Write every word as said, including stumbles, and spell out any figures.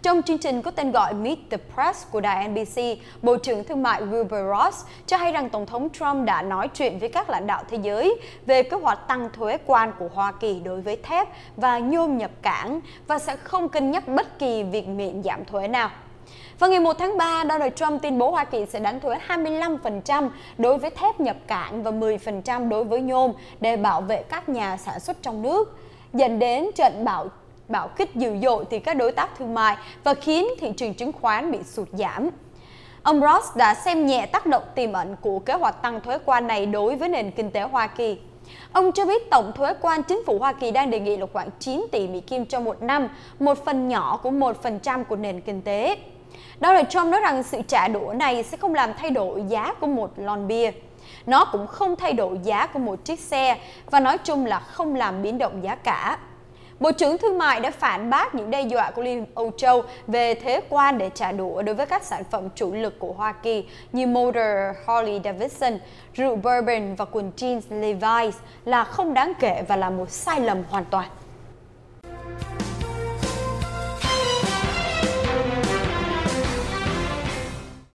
Trong chương trình có tên gọi Meet the Press của đài en bê xê, Bộ trưởng Thương mại Wilbur Ross cho hay rằng Tổng thống Trump đã nói chuyện với các lãnh đạo thế giới về kế hoạch tăng thuế quan của Hoa Kỳ đối với thép và nhôm nhập cảng và sẽ không cân nhắc bất kỳ việc miễn giảm thuế nào. Vào ngày một tháng ba, Donald Trump tuyên bố Hoa Kỳ sẽ đánh thuế hai mươi lăm phần trăm đối với thép nhập cảng và mười phần trăm đối với nhôm để bảo vệ các nhà sản xuất trong nước, dẫn đến trận bão bão kích dữ dội từ các đối tác thương mại và khiến thị trường chứng khoán bị sụt giảm. Ông Ross đã xem nhẹ tác động tiềm ẩn của kế hoạch tăng thuế quan này đối với nền kinh tế Hoa Kỳ. Ông cho biết tổng thuế quan chính phủ Hoa Kỳ đang đề nghị là khoảng chín tỷ Mỹ Kim trong một năm, một phần nhỏ của một phần trăm của nền kinh tế. Donald Trump nói rằng sự trả đũa này sẽ không làm thay đổi giá của một lon bia. Nó cũng không thay đổi giá của một chiếc xe và nói chung là không làm biến động giá cả. Bộ trưởng Thương mại đã phản bác những đe dọa của Liên Âu Châu về thuế quan để trả đũa đối với các sản phẩm chủ lực của Hoa Kỳ như motor Harley Davidson, rượu bourbon và quần jeans Levi's là không đáng kể và là một sai lầm hoàn toàn.